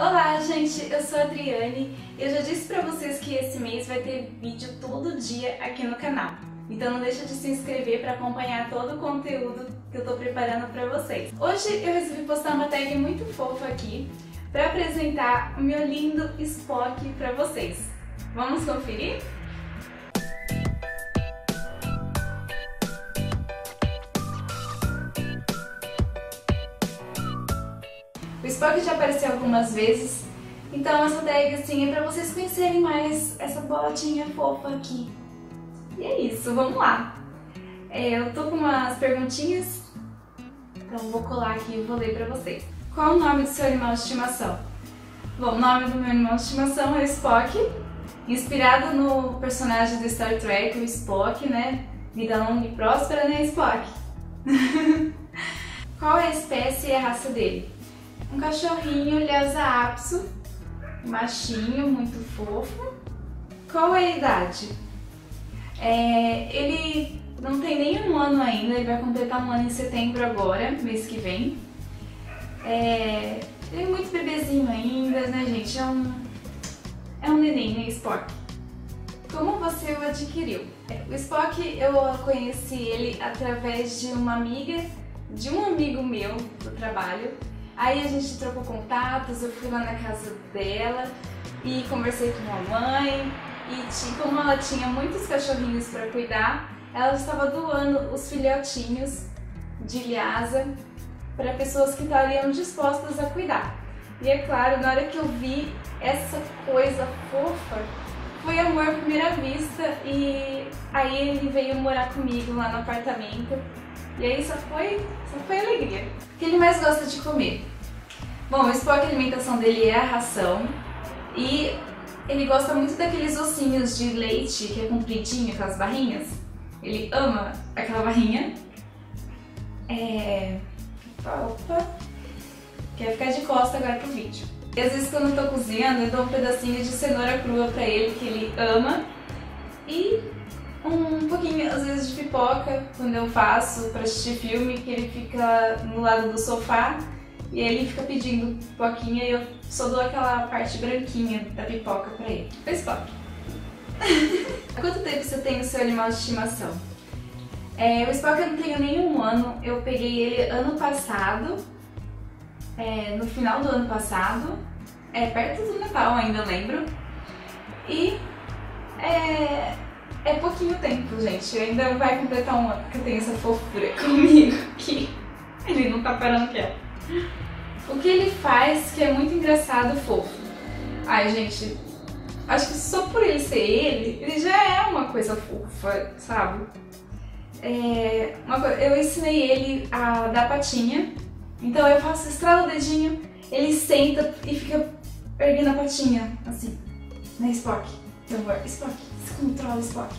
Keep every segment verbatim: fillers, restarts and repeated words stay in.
Olá, gente! Eu sou a Adriane e eu já disse pra vocês que esse mês vai ter vídeo todo dia aqui no canal. Então não deixa de se inscrever para acompanhar todo o conteúdo que eu tô preparando pra vocês. Hoje eu resolvi postar uma tag muito fofa aqui para apresentar o meu lindo Spock pra vocês. Vamos conferir? O Spock já apareceu algumas vezes, então essa tag assim é pra vocês conhecerem mais essa bolotinha fofa aqui. E é isso, vamos lá! É, eu tô com umas perguntinhas, então vou colar aqui e vou ler pra vocês. Qual o nome do seu animal de estimação? Bom, o nome do meu animal de estimação é Spock, inspirado no personagem do Star Trek, o Spock, né? Vida longa e próspera, né, Spock? Qual é a espécie e a raça dele? Um cachorrinho Lhasa Apso, machinho, muito fofo. Qual é a idade? É, ele não tem nem um ano ainda, ele vai completar um ano em setembro agora, mês que vem. É, ele é muito bebezinho ainda, né, gente? É um, é um neném, né, Spock? Como você o adquiriu? O Spock, eu conheci ele através de uma amiga, de um amigo meu do trabalho. Aí a gente trocou contatos, eu fui lá na casa dela e conversei com a mãe. E como ela tinha muitos cachorrinhos para cuidar, ela estava doando os filhotinhos de Lhasa para pessoas que estariam dispostas a cuidar. E é claro, na hora que eu vi essa coisa fofa, foi amor à primeira vista e aí ele veio morar comigo lá no apartamento. E aí só foi, só foi alegria. O que ele mais gosta de comer? Bom, o Spock, a alimentação dele é a ração e ele gosta muito daqueles ossinhos de leite que é compridinho, aquelas barrinhas. Ele ama aquela barrinha. É... Opa! Quer ficar de costa agora pro vídeo. E às vezes quando eu tô cozinhando, eu dou um pedacinho de cenoura crua pra ele, que ele ama. E um pouquinho, às vezes, de pipoca, quando eu faço pra assistir filme, que ele fica no lado do sofá e ele fica pedindo pipoquinha e eu só dou aquela parte branquinha da pipoca pra ele. Foi Spock. Há quanto tempo você tem o seu animal de estimação? É, o Spock eu não tenho nem um ano, eu peguei ele ano passado, é, no final do ano passado, é, perto do Natal ainda, eu lembro. E é... É pouquinho tempo, gente. Ainda vai completar um ano que eu tenho essa fofura comigo aqui. Ele não tá parando quieto. O que ele faz que é muito engraçado e fofo? Ai, gente, acho que só por ele ser ele, ele já é uma coisa fofa, sabe? É, uma coisa, eu ensinei ele a dar patinha. Então eu faço, estrala o dedinho, ele senta e fica erguendo a patinha, assim, né, Spock? Por favor, Spock. Controla Spock.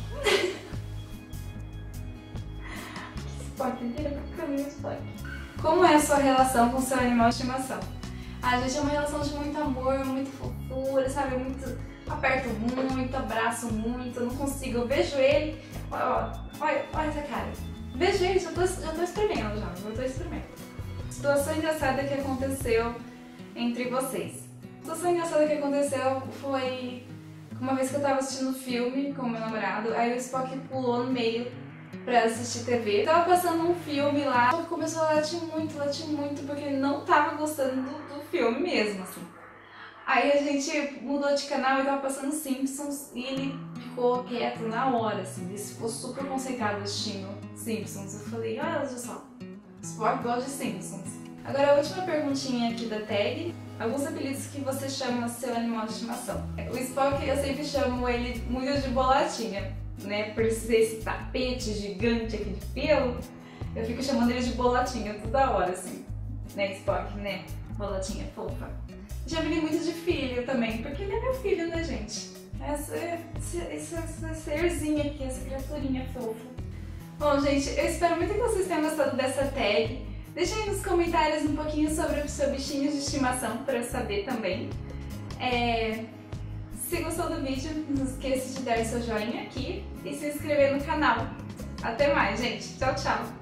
Spock, vira pra caminho, Spock. Como é a sua relação com o seu animal de estimação? Ah, gente, é uma relação de muito amor, muito fofura, sabe? Muito, aperto muito, abraço muito, eu não consigo. Eu vejo ele, olha, olha, olha essa cara. Vejo ele, já tô, já tô espremendo, já, já tô espremendo. Situação engraçada que aconteceu entre vocês. A situação engraçada que aconteceu foi uma vez que eu tava assistindo filme com o meu namorado, aí o Spock pulou no meio pra assistir T V. Tava passando um filme lá, ele começou a latir muito, latir muito, porque ele não tava gostando do, do filme mesmo, assim. Aí a gente mudou de canal e tava passando Simpsons e ele ficou quieto na hora, assim. Ele ficou super concentrado assistindo Simpsons. Eu falei, olha só, o Spock gosta de Simpsons. Agora a última perguntinha aqui da tag. Alguns apelidos que você chama seu animal de estimação. O Spock eu sempre chamo ele muito de bolotinha, né? Por ser esse tapete gigante aqui de pelo, eu fico chamando ele de bolotinha toda hora, assim. Né, Spock, né? Bolotinha fofa. Já me muito de filho também, porque ele é meu filho, né, gente? Essa, essa, essa, essa serzinha aqui, essa criaturinha fofa. Bom, gente, eu espero muito que vocês tenham gostado dessa tag. Deixa aí nos comentários um pouquinho sobre o seu bichinho de estimação para eu saber também. É... Se gostou do vídeo, não esqueça de dar seu joinha aqui e se inscrever no canal. Até mais, gente. Tchau, tchau!